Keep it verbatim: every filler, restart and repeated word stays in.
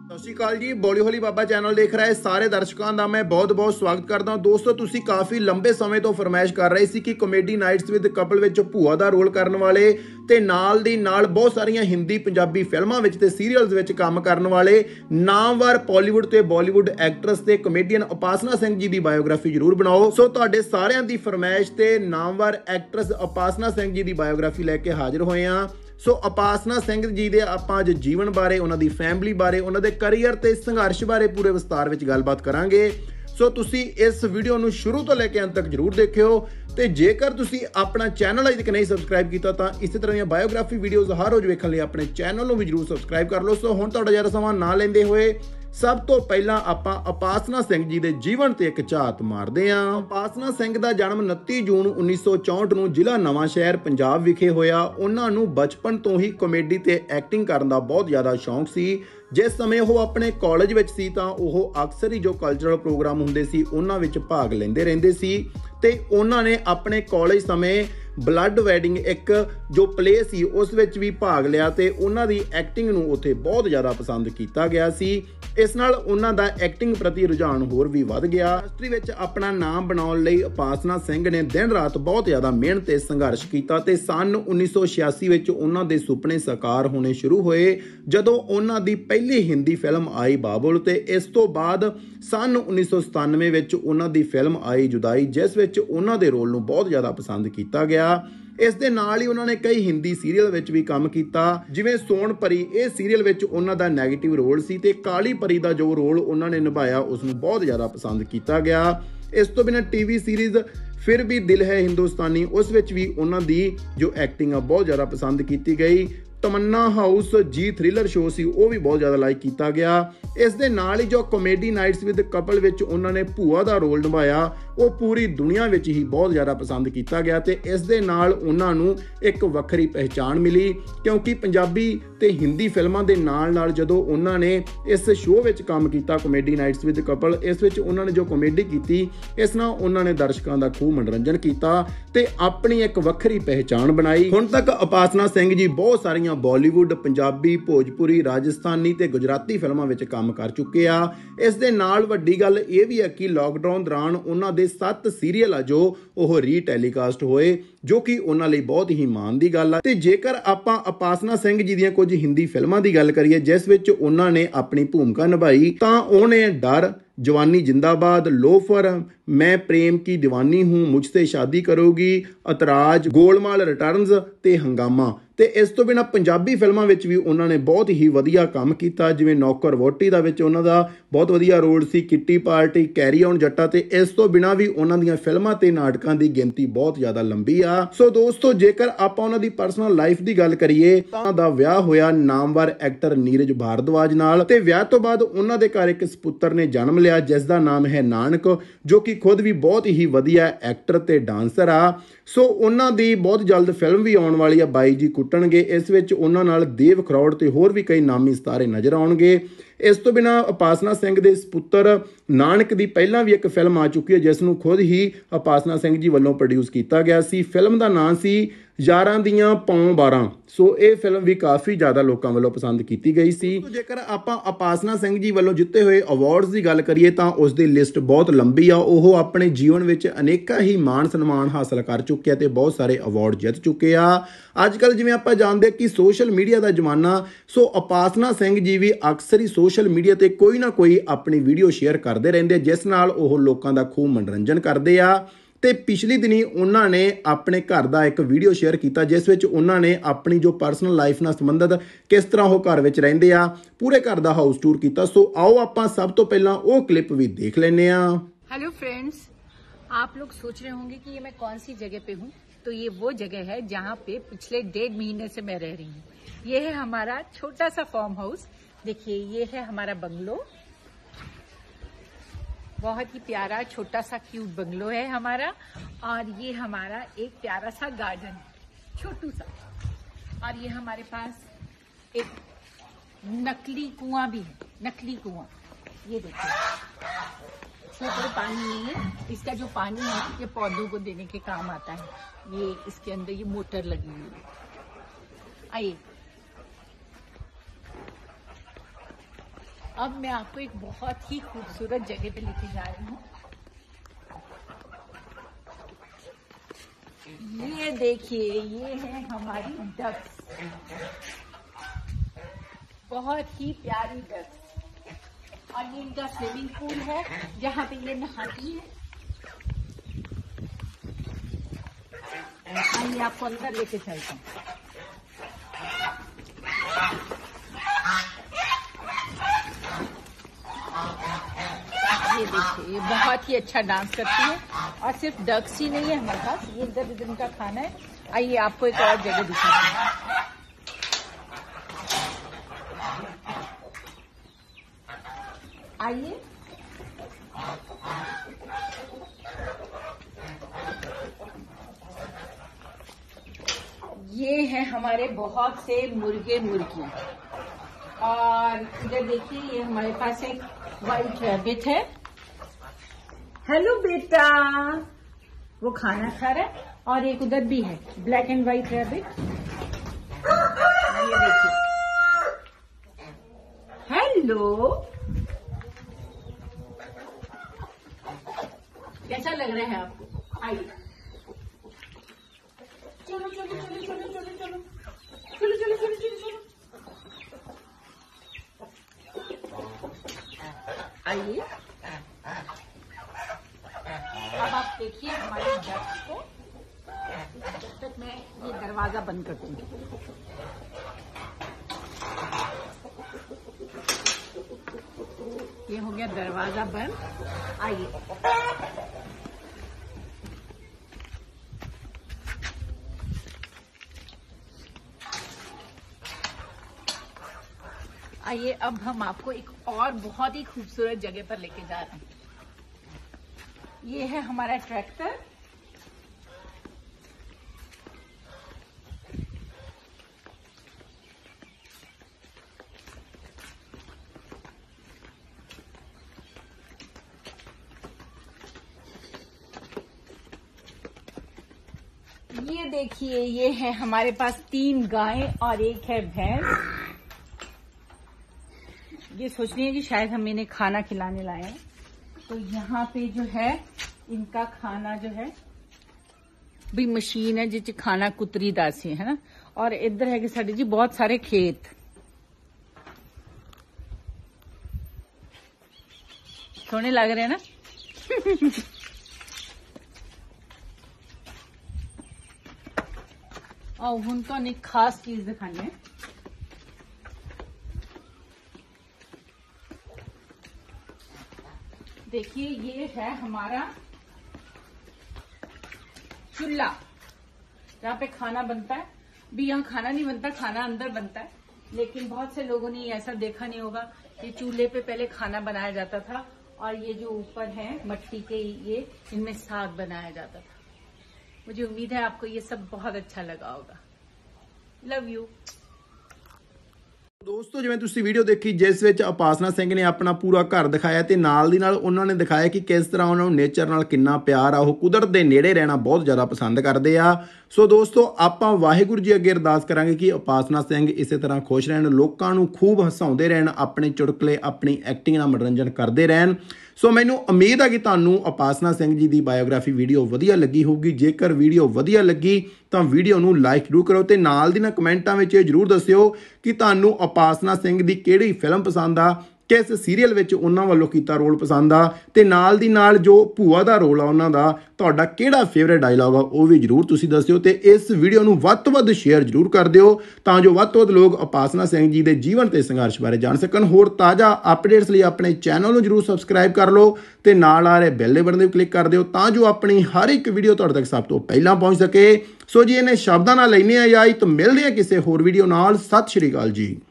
ਸਤਿ ਸ਼੍ਰੀ ਅਕਾਲ ਜੀ। ਬੋਲੀ ਹੋਲੀ ਬਾਬਾ ਚੈਨਲ ਦੇਖ ਰਹੇ ਸਾਰੇ ਦਰਸ਼ਕਾਂ ਦਾ ਮੈਂ ਬਹੁਤ ਬਹੁਤ ਸਵਾਗਤ ਕਰਦਾ ਹਾਂ। ਦੋਸਤੋ, ਤੁਸੀਂ ਕਾਫੀ ਲੰਬੇ ਸਮੇਂ ਤੋਂ ਫਰਮਾਇਸ਼ ਕਰ ਰਹੇ ਸੀ ਕਿ ਕਾਮੇਡੀ ਨਾਈਟਸ ਵਿਦ ਕਪਲ ਵਿੱਚ ਭੂਆ ਦਾ ਰੋਲ ਕਰਨ ਵਾਲੇ ਤੇ ਨਾਲ ਦੀ ਨਾਲ ਬਹੁਤ ਸਾਰੀਆਂ ਹਿੰਦੀ ਪੰਜਾਬੀ ਫਿਲਮਾਂ ਵਿੱਚ ਤੇ ਸੀਰੀਅਲਸ ਵਿੱਚ ਕੰਮ ਕਰਨ ਵਾਲੇ ਨਾਮਵਰ ਬਾਲੀਵੁੱਡ ਤੇ ਬਾਲੀਵੁੱਡ ਐਕਟਰਸ ਤੇ ਕਮੇਡੀਅਨ ਉਪਾਸਨਾ ਸਿੰਘ ਜੀ ਦੀ ਬਾਇਓਗ੍ਰਾਫੀ ਜ਼ਰੂਰ ਬਣਾਓ। ਸੋ ਤੁਹਾਡੇ ਸਾਰਿਆਂ ਦੀ ਫਰਮਾਇਸ਼ ਤੇ ਨਾਮਵਰ ਐਕਟਰਸ ਉਪਾਸਨਾ ਸਿੰਘ ਜੀ ਦੀ ਬਾਇਓਗ੍ਰਾਫੀ ਲੈ ਕੇ ਹਾਜ਼ਰ ਹੋਏ ਹਾਂ। ਸੋ ਉਪਾਸਨਾ ਸਿੰਘ ਜੀ ਦੇ ਆਪਾਂ ਅੱਜ ਜੀਵਨ ਬਾਰੇ, ਉਹਨਾਂ ਦੀ ਫੈਮਿਲੀ ਬਾਰੇ, ਉਹਨਾਂ ਦੇ ਕਰੀਅਰ ਤੇ ਸੰਘਰਸ਼ ਬਾਰੇ ਪੂਰੇ ਵਿਸਤਾਰ ਵਿੱਚ ਗੱਲਬਾਤ ਕਰਾਂਗੇ। ਸੋ ਤੁਸੀਂ ਇਸ ਵੀਡੀਓ ਨੂੰ ਸ਼ੁਰੂ ਤੋਂ ਲੈ ਕੇ ਅੰਤ ਤੱਕ ਜਰੂਰ ਦੇਖਿਓ ਤੇ ਜੇਕਰ ਤੁਸੀਂ ਆਪਣਾ ਚੈਨਲ ਅਜੇ ਤੱਕ ਨਹੀਂ ਸਬਸਕ੍ਰਾਈਬ ਕੀਤਾ ਤਾਂ ਇਸੇ ਤਰ੍ਹਾਂ ਦੀਆਂ ਬਾਇਓਗ੍ਰਾਫੀ ਵੀਡੀਓਜ਼ ਹਰ ਰੋਜ਼ ਵੇਖਣ ਲਈ ਆਪਣੇ ਚੈਨਲ ਨੂੰ ਵੀ ਜਰੂਰ ਸਬਸਕ੍ਰਾਈਬ ਕਰ ਲਓ। ਸੋ ਹੁਣ ਤੁਹਾਡਾ ਜ਼ਿਆਦਾ ਸਮਾਂ ਨਾ ਲੈਂਦੇ ਹੋਏ ਸਭ ਤੋਂ ਪਹਿਲਾਂ ਆਪਾਂ ਉਪਾਸਨਾ ਸਿੰਘ ਜੀ ਦੇ ਜੀਵਨ ਤੇ ਇੱਕ ਝਾਤ ਮਾਰਦੇ ਹਾਂ। ਉਪਾਸਨਾ ਸਿੰਘ ਦਾ ਜਨਮ ਉਨੱਤੀ ਜੂਨ ਉੱਨੀ ਸੌ ਚੌਂਹਠ ਨੂੰ ਜ਼ਿਲ੍ਹਾ ਨਵਾਂ ਸ਼ਹਿਰ ਪੰਜਾਬ ਵਿਖੇ ਹੋਇਆ। ਉਹਨਾਂ ਨੂੰ ਬਚਪਨ ਤੋਂ ਹੀ ਕਾਮੇਡੀ ਤੇ ਐਕਟਿੰਗ ਕਰਨ ਦਾ ਬਹੁਤ ਜ਼ਿਆਦਾ ਸ਼ੌਂਕ ਸੀ। ਜਿਸ ਸਮੇਂ ਉਹ ਆਪਣੇ ਕਾਲਜ ਵਿੱਚ ਸੀ ਤਾਂ ਉਹ ਅਕਸਰ ਹੀ ਜੋ ਕਲਚਰਲ ਪ੍ਰੋਗਰਾਮ ਹੁੰਦੇ ਸੀ ਉਹਨਾਂ ਵਿੱਚ ਭਾਗ ਲੈਂਦੇ ਰਹਿੰਦੇ ਸੀ ਤੇ ਉਹਨਾਂ ਨੇ ਆਪਣੇ ਕਾਲਜ ਸਮੇਂ ਬਲੱਡ ਵੈਡਿੰਗ ਇੱਕ ਜੋ ਪਲੇ ਸੀ ਉਸ ਵਿੱਚ ਵੀ ਭਾਗ ਲਿਆ ਤੇ ਉਹਨਾਂ ਦੀ ਐਕਟਿੰਗ ਨੂੰ ਉੱਥੇ ਬਹੁਤ ਜ਼ਿਆਦਾ ਪਸੰਦ ਕੀਤਾ ਗਿਆ ਸੀ। ਇਸ ਨਾਲ ਉਹਨਾਂ ਦਾ ਐਕਟਿੰਗ ਪ੍ਰਤੀ ਰੁਝਾਨ ਹੋਰ ਵੀ ਵੱਧ ਗਿਆ। ਇੰਡਸਟਰੀ ਵਿੱਚ ਆਪਣਾ ਨਾਮ ਬਣਾਉਣ ਲਈ ਉਪਾਸਨਾ ਸਿੰਘ ਨੇ ਦਿਨ ਰਾਤ ਬਹੁਤ ਜ਼ਿਆਦਾ ਮਿਹਨਤ ਤੇ ਸੰਘਰਸ਼ ਕੀਤਾ ਤੇ ਸੰਨ ਉੱਨੀ ਸੌ ਛਿਆਸੀ ਵਿੱਚ ਉਹਨਾਂ ਦੇ ਸੁਪਨੇ ਸਾਕਾਰ ਹੋਣੇ ਸ਼ੁਰੂ ਹੋਏ ਜਦੋਂ ਉਹਨਾਂ ਦੀ ਪਹਿਲੀ ਹਿੰਦੀ ਫਿਲਮ ਆਈ ਬਾਬੁਲ ਤੇ ਇਸ ਤੋਂ ਬਾਅਦ ਸੰਨ ਉੱਨੀ ਸੌ ਸਤਾਨਵੇਂ ਵਿੱਚ ਉਹਨਾਂ ਦੀ ਫਿਲਮ ਆਈ ਜੁਦਾਈ, ਜਿਸ ਵਿੱਚ ਉਹਨਾਂ ਦੇ ਰੋਲ ਨੂੰ ਬਹੁਤ ਜ਼ਿਆਦਾ ਪਸੰਦ ਕੀਤਾ ਗਿਆ। ਇਸ ਦੇ ਨਾਲ ਹੀ ਉਹਨਾਂ ਨੇ ਕਈ ਹਿੰਦੀ ਸੀਰੀਅਲ ਵਿੱਚ ਵੀ ਕੰਮ ਕੀਤਾ, ਜਿਵੇਂ ਸੋਨ ਪਰੀ। ਇਹ ਸੀਰੀਅਲ ਵਿੱਚ ਉਹਨਾਂ ਦਾ ਨੈਗੇਟਿਵ ਰੋਲ ਸੀ ਤੇ ਕਾਲੀ ਪਰੀ ਦਾ ਜੋ ਰੋਲ ਉਹਨਾਂ ਨੇ ਨਿਭਾਇਆ ਉਸ ਨੂੰ ਬਹੁਤ ਜ਼ਿਆਦਾ ਪਸੰਦ ਕੀਤਾ ਗਿਆ। ਇਸ ਤੋਂ ਬਿਨਾਂ ਟੀਵੀ ਸੀਰੀਜ਼ ਫਿਰ ਵੀ ਦਿਲ ਹੈ ਹਿੰਦੁਸਤਾਨੀ, ਉਸ ਵਿੱਚ ਵੀ ਉਹਨਾਂ ਦੀ ਜੋ ਐਕਟਿੰਗ ਆ ਬਹੁਤ ਜ਼ਿਆਦਾ ਪਸੰਦ ਕੀਤੀ ਗਈ। ਤਮੰਨਾ ਹਾਊਸ ਜੀ ਥ੍ਰਿਲਰ ਸ਼ੋਅ ਸੀ ਉਹ ਵੀ ਬਹੁਤ ਜ਼ਿਆਦਾ ਲਾਈਕ ਕੀਤਾ ਗਿਆ। ਇਸ ਦੇ ਨਾਲ ਹੀ ਜੋ ਕਾਮੇਡੀ ਨਾਈਟਸ ਵਿਦ ਕਪਲ ਵਿੱਚ ਉਹਨਾਂ ਨੇ ਭੂਆ ਦਾ ਰੋਲ ਨਿਭਾਇਆ ਉਹ ਪੂਰੀ ਦੁਨੀਆ ਵਿੱਚ ਹੀ ਬਹੁਤ ਜ਼ਿਆਦਾ ਪਸੰਦ ਕੀਤਾ ਗਿਆ ਤੇ ਇਸ ਦੇ ਨਾਲ ਉਹਨਾਂ ਨੂੰ ਇੱਕ ਵੱਖਰੀ ਪਹਿਚਾਣ ਮਿਲੀ, ਕਿਉਂਕਿ ਪੰਜਾਬੀ ਤੇ ਹਿੰਦੀ ਫਿਲਮਾਂ ਦੇ ਨਾਲ ਨਾਲ ਜਦੋਂ ਉਹਨਾਂ ਨੇ ਇਸ ਸ਼ੋਅ ਵਿੱਚ ਕੰਮ ਕੀਤਾ ਕਾਮੇਡੀ ਨਾਈਟਸ ਵਿਦ ਕਪਲ, ਇਸ ਵਿੱਚ ਉਹਨਾਂ ਨੇ ਜੋ ਕਾਮੇਡੀ ਕੀਤੀ ਇਸ ਨਾਲ ਉਹਨਾਂ ਨੇ ਦਰਸ਼ਕਾਂ ਦਾ ਖੂਬ ਮਨੋਰੰਜਨ ਕੀਤਾ ਤੇ ਆਪਣੀ ਇੱਕ ਵੱਖਰੀ ਪਹਿਚਾਣ ਬਣਾਈ। ਹੁਣ ਤੱਕ ਉਪਾਸਨਾ ਸਿੰਘ ਜੀ ਬਹੁਤ ਸਾਰੀਆਂ ਬਾਲੀਵੁੱਡ, ਪੰਜਾਬੀ, ਭੋਜਪੁਰੀ, ਰਾਜਸਥਾਨੀ ਤੇ ਗੁਜਰਾਤੀ ਫਿਲਮਾਂ ਵਿੱਚ ਕੰਮ ਕਰ ਚੁੱਕੇ ਆ। ਇਸ ਦੇ ਨਾਲ ਵੱਡੀ ਗੱਲ ਇਹ ਵੀ ਹੈ ਕਿ ਲਾਕਡਾਊਨ ਦੌਰਾਨ ਉਹਨਾਂ ਦੇ ਸੱਤ ਸੀਰੀਅਲ ਆ ਜੋ ਉਹ ਰੀਟੈਲੀਕਾਸਟ ਹੋਏ, ਜੋ ਕਿ ਉਹਨਾਂ ਲਈ ਬਹੁਤ ਹੀ ਮਾਣ ਦੀ ਗੱਲ ਆ। ਤੇ ਜੇਕਰ ਆਪਾਂ ਉਪਾਸਨਾ ਸਿੰਘ ਜੀ ਦੀਆਂ ਕੁਝ ਹਿੰਦੀ ਫਿਲਮਾਂ ਦੀ ਗੱਲ ਕਰੀਏ ਜਿਸ ਵਿੱਚ ਉਹਨਾਂ ਨੇ ਆਪਣੀ ਭੂਮਿਕਾ ਨਿਭਾਈ ਤਾਂ ਉਹਨੇ ਡਰ, जवानी जिंदाबाद, लोफर, मैं प्रेम की दीवानी हूँ, मुझसे शादी करोगी, अतराज, गोलमाल रिटर्न्स ते हंगामा। ਤੇ ਇਸ ਤੋਂ ਬਿਨਾਂ ਪੰਜਾਬੀ ਫਿਲਮਾਂ ਵਿੱਚ ਵੀ ਉਹਨਾਂ ਨੇ ਬਹੁਤ ਹੀ ਵਧੀਆ ਕੰਮ ਕੀਤਾ, ਜਿਵੇਂ ਨੌਕਰ ਵੋਟੀ ਦਾ ਵਿੱਚ ਉਹਨਾਂ ਦਾ ਬਹੁਤ ਵਧੀਆ ਰੋਲ ਸੀ, ਕਿੱਟੀ ਪਾਰਟੀ, ਕੈਰੀ ਔਨ ਜੱਟਾ ਤੇ ਇਸ ਤੋਂ ਬਿਨਾਂ ਵੀ ਉਹਨਾਂ ਦੀਆਂ ਫਿਲਮਾਂ ਤੇ ਨਾਟਕਾਂ ਦੀ ਗਿਣਤੀ ਬਹੁਤ ਜ਼ਿਆਦਾ ਲੰਬੀ ਆ। ਸੋ ਦੋਸਤੋ, ਜੇਕਰ ਆਪਾਂ ਉਹਨਾਂ ਦੀ ਪਰਸਨਲ ਲਾਈਫ ਦੀ ਗੱਲ ਕਰੀਏ ਤਾਂ ਦਾ ਵਿਆਹ ਹੋਇਆ ਨਾਮਵਰ ਐਕਟਰ ਨੀਰਜ ਭਾਰਦਵਾਜ ਨਾਲ ਤੇ ਵਿਆਹ ਤੋਂ ਬਾਅਦ ਉਹਨਾਂ ਦੇ ਘਰ ਇੱਕ ਸਪੁੱਤਰ ਨੇ ਜਨਮ ਲਿਆ ਜਿਸ ਦਾ ਨਾਮ ਹੈ ਨਾਨਕ, ਜੋ ਕਿ ਖੁਦ ਵੀ ਬਹੁਤ ਹੀ ਵਧੀਆ ਐਕਟਰ ਤੇ ਡਾਂਸਰ ਆ। ਸੋ ਉਹਨਾਂ ਦੀ ਬਹੁਤ ਜਲਦ ਫਿਲਮ ਵੀ ਆਉਣ ਵਾਲੀ ਆ ਬਾਈ ਜੀ ਕੁੱਟਣਗੇ। ਇਸ ਵਿੱਚ ਉਹਨਾਂ ਨਾਲ ਦੇਵ ਖਰੋੜ ਤੇ ਹੋਰ ਵੀ ਕਈ ਨਾਮੀ ਸਿਤਾਰੇ ਨਜ਼ਰ ਆਉਣਗੇ। ਇਸ ਤੋਂ ਬਿਨਾਂ ਉਪਾਸਨਾ ਸਿੰਘ ਦੇ ਸਪੁੱਤਰ ਨਾਨਕ ਦੀ ਪਹਿਲਾਂ ਵੀ ਇੱਕ ਫਿਲਮ ਆ ਚੁੱਕੀ ਹੈ ਜਿਸ ਨੂੰ ਖੁਦ ਹੀ ਉਪਾਸਨਾ ਸਿੰਘ ਜੀ ਵੱਲੋਂ ਪ੍ਰੋਡਿਊਸ ਕੀਤਾ ਗਿਆ ਸੀ। ਫਿਲਮ ਦਾ ਨਾਮ ਸੀ ਯਾਰਾਂ ਦੀਆਂ ਪੌਂ ਬਾਰਾਂ। ਸੋ ਇਹ ਫਿਲਮ ਵੀ ਕਾਫੀ ਜ਼ਿਆਦਾ ਲੋਕਾਂ ਵੱਲੋਂ ਪਸੰਦ ਕੀਤੀ ਗਈ ਸੀ। ਜੇਕਰ ਆਪਾਂ ਉਪਾਸਨਾ ਸਿੰਘ ਜੀ ਵੱਲੋਂ ਜਿੱਤੇ ਹੋਏ ਅਵਾਰਡਸ ਦੀ ਗੱਲ ਕਰੀਏ ਤਾਂ ਉਸ ਦੀ ਲਿਸਟ ਬਹੁਤ ਲੰਬੀ ਆ। ਉਹ ਆਪਣੇ ਜੀਵਨ ਵਿੱਚ ਅਨੇਕਾਂ ਹੀ ਮਾਣ ਸਨਮਾਨ ਹਾਸਲ ਕਰ ਚੁੱਕੇ ਆ ਤੇ ਬਹੁਤ ਸਾਰੇ ਅਵਾਰਡ ਜਿੱਤ ਚੁੱਕੇ ਆ। ਅੱਜ ਕੱਲ੍ਹ ਜਿਵੇਂ ਆਪਾਂ ਜਾਣਦੇ ਕਿ ਸੋਸ਼ਲ ਮੀਡੀਆ ਦਾ ਜ਼ਮਾਨਾ, ਸੋ ਉਪਾਸਨਾ ਸਿੰਘ ਜੀ ਵੀ ਅਕਸਰ ਹੀ ਸੋਸ਼ਲ ਮੀਡੀਆ ਤੇ ਕੋਈ ਨਾ ਕੋਈ ਆਪਣੀ ਵੀਡੀਓ ਸ਼ੇਅਰ ਕਰਦੇ ਰਹਿੰਦੇ ਜਿਸ ਨਾਲ ਉਹ ਲੋਕਾਂ ਦਾ ਖੂਬ ਮਨੋਰੰਜਨ ਕਰਦੇ ਆ। ਤੇ ਪਿਛਲੀ ਦਿਨੀ ਉਹਨਾਂ ਨੇ ਆਪਣੇ ਘਰ ਦਾ ਇੱਕ ਵੀਡੀਓ ਸ਼ੇਅਰ ਕੀਤਾ ਜਿਸ ਵਿੱਚ ਉਹਨਾਂ ਨੇ ਆਪਣੀ ਜੋ ਪਰਸਨਲ ਲਾਈਫ ਨਾਲ ਸੰਬੰਧਿਤ ਕਿਸ ਤਰ੍ਹਾਂ ਉਹ ਘਰ ਵਿੱਚ ਰਹਿੰਦੇ ਆ ਪੂਰੇ ਘਰ ਦਾ ਹਾਊਸ ਟੂਰ ਕੀਤਾ। ਸੋ ਆਓ ਆਪਾਂ ਸਭ ਤੋਂ ਪਹਿਲਾਂ ਉਹ ਕਲਿੱਪ ਵੀ ਦੇਖ ਲੈਂਦੇ ਆ। हेलो फ्रेंड्स, आप लोग सोच रहे होंगे कि ये मैं कौन सी जगह पे हूँ। तो ये वो जगह है जहाँ पे पिछले डेढ़ महीने से मैं रह रही हूँ। ये है हमारा छोटा सा फार्म हाउस। देखिए, ये है हमारा बंगलो, बहुत ही प्यारा छोटा सा क्यूट बंगलो है हमारा। और ये हमारा एक प्यारा सा गार्डन, छोटू सा। और ये हमारे पास एक नकली कुआं भी है, नकली कुआं। ये देखिए, इसमें कोई पानी नहीं है। इसका जो पानी है ये पौधों को देने के काम आता है। ये इसके अंदर ये मोटर लगी हुई है। आइए, अब मैं आपको एक बहुत ही खूबसूरत जगह पे लेके जा रही हूँ। ये देखिए, ये है हमारी डक्स, बहुत ही प्यारी डक्स। और ये इनका स्विमिंग पूल है जहाँ पे ये नहाती है। आइए आपको अंदर लेके चलता हूँ। ये देखिए, ये बहुत ही अच्छा डांस करती है। और सिर्फ डक्स ही नहीं है हमारे पास, ये इधर इधर का खाना है। आइए आपको एक और जगह दिखाते हैं। आइए, ये है हमारे बहुत से मुर्गे मुर्गियां। और इधर देखिए, ये हमारे पास एक व्हाइट रैबिट है। हेलो बेटा, वो खाना खा रहा है। और एक उधर भी है ब्लैक एंड व्हाइट रैबिट। ये देखिए, हेलो, कैसा लग रहा है आपको? आइए, चलो चलो चलो चलो चलो चलो चलो चलो चलो चलो चलो आइए। अब आप देखिए हमारे डक्स को। जब तक मैं ये दरवाजा बंद करती हूँ। ये हो गया दरवाजा बंद। आइए, आइए अब हम आपको एक और बहुत ही खूबसूरत जगह पर लेके जा रहे हैं। ये है हमारा ट्रैक्टर। ये देखिए, ये है हमारे पास तीन गायें और एक है भैंस। ये सोच रही है कि शायद हम इन्हें खाना खिलाने लाए हैं। तो यहाँ पे जो है इनका खाना जो है भी मशीन है जिस खाना कुतरी दासी है ना। और इधर है कि साड़ी जी बहुत सारे खेत। सोने लग रहे हैं ना। और उनको एक खास चीज दिखानी है। देखिए, ये है हमारा चूल्हा जहाँ पे खाना बनता है। भी यहाँ खाना नहीं बनता, खाना अंदर बनता है। लेकिन बहुत से लोगों ने ऐसा देखा नहीं होगा कि चूल्हे पे पहले खाना बनाया जाता था। और ये जो ऊपर है मट्टी के, ये इनमें साग बनाया जाता था। मुझे उम्मीद है आपको ये सब बहुत अच्छा लगा होगा। लव यू ਦੋਸਤੋ। ਜਿਵੇਂ ਤੁਸੀਂ ਵੀਡੀਓ ਦੇਖੀ ਜਿਸ ਵਿੱਚ ਉਪਾਸਨਾ ਸਿੰਘ ਨੇ ਆਪਣਾ ਪੂਰਾ ਘਰ ਦਿਖਾਇਆ ਤੇ ਨਾਲ ਦੀ ਨਾਲ ਉਹਨਾਂ ਨੇ ਦਿਖਾਇਆ ਕਿ ਕਿਸ ਤਰ੍ਹਾਂ ਉਹਨਾਂ ਨੂੰ ਨੇਚਰ ਨਾਲ ਕਿੰਨਾ ਪਿਆਰ ਆ। ਉਹ ਕੁਦਰਤ ਦੇ ਨੇੜੇ ਰਹਿਣਾ ਬਹੁਤ ਜ਼ਿਆਦਾ ਪਸੰਦ ਕਰਦੇ ਆ। ਸੋ ਦੋਸਤੋ, ਆਪਾਂ ਵਾਹਿਗੁਰੂ ਜੀ ਅੱਗੇ ਅਰਦਾਸ ਕਰਾਂਗੇ ਕਿ ਉਪਾਸਨਾ ਸਿੰਘ ਇਸੇ ਤਰ੍ਹਾਂ ਖੁਸ਼ ਰਹਿਣ, ਲੋਕਾਂ ਨੂੰ ਖੂਬ ਹਸਾਉਂਦੇ ਰਹਿਣ, ਆਪਣੇ ਚੁਟਕਲੇ ਆਪਣੀ ਐਕਟਿੰਗ ਨਾਲ ਮਨੋਰੰਜਨ ਕਰਦੇ ਰਹਿਣ। ਸੋ ਮੈਨੂੰ ਉਮੀਦ ਹੈ ਕਿ ਤੁਹਾਨੂੰ ਉਪਾਸਨਾ ਸਿੰਘ ਜੀ ਦੀ ਬਾਇਓਗ੍ਰਾਫੀ ਵੀਡੀਓ ਵਧੀਆ ਲੱਗੀ ਹੋਊਗੀ। ਜੇਕਰ ਵੀਡੀਓ ਵਧੀਆ ਲੱਗੀ ਤਾਂ ਵੀਡੀਓ ਨੂੰ ਲਾਈਕ ਜ਼ਰੂਰ ਕਰੋ ਤੇ ਨਾਲ ਦੀ ਨਾਲ ਕਮੈਂਟਾਂ ਵਿੱਚ ਇਹ ਜ਼ਰੂਰ ਦੱਸਿਓ ਕਿ ਤੁਹਾਨੂੰ ਉਪਾਸਨਾ ਸਿੰਘ ਦੀ ਕਿਹੜੀ ਫਿਲਮ ਪਸੰਦ ਆ, ਕਿਸ ਸੀਰੀਅਲ ਵਿੱਚ ਉਹਨਾਂ ਵੱਲੋਂ ਕੀਤਾ ਰੋਲ ਪਸੰਦ ਆ ਤੇ ਨਾਲ ਦੀ ਨਾਲ ਜੋ ਭੂਆ ਦਾ ਰੋਲ ਆ ਉਹਨਾਂ ਦਾ ਤੁਹਾਡਾ ਕਿਹੜਾ ਫੇਵਰੇਟ ਡਾਇਲੌਗ ਆ ਉਹ ਵੀ ਜ਼ਰੂਰ ਤੁਸੀਂ ਦੱਸਿਓ। ਤੇ ਇਸ ਵੀਡੀਓ ਨੂੰ ਵੱਧ ਤੋਂ ਵੱਧ ਸ਼ੇਅਰ ਜ਼ਰੂਰ ਕਰ ਦਿਓ ਤਾਂ ਜੋ ਵੱਧ ਤੋਂ ਵੱਧ ਲੋਕ ਉਪਾਸਨਾ ਸਿੰਘ ਜੀ ਦੇ ਜੀਵਨ ਤੇ ਸੰਘਰਸ਼ ਬਾਰੇ ਜਾਣ ਸਕਣ। ਹੋਰ ਤਾਜ਼ਾ ਅਪਡੇਟਸ ਲਈ ਆਪਣੇ ਚੈਨਲ ਨੂੰ ਜ਼ਰੂਰ ਸਬਸਕ੍ਰਾਈਬ ਕਰ ਲਓ ਤੇ ਨਾਲ ਆ ਰਹੇ ਬੈਲ ਦੇ ਬਟਨ ਤੇ ਕਲਿੱਕ ਕਰ ਦਿਓ ਤਾਂ ਜੋ ਆਪਣੀ ਹਰ ਇੱਕ ਵੀਡੀਓ ਤੁਹਾਡੇ ਤੱਕ ਸਭ ਤੋਂ ਪਹਿਲਾਂ ਪਹੁੰਚ ਸਕੇ। ਸੋ ਜੀ ਇਹਨੇ ਸ਼ਬਦਾਂ ਨਾਲ ਲੈਣੇ ਆ ਇਜਾਜ਼ਤ, ਮਿਲਦੇ ਆ ਕਿਸੇ ਹੋਰ ਵੀਡੀਓ ਨਾਲ। ਸਤਿ ਸ਼੍ਰੀ ਅਕਾਲ ਜੀ।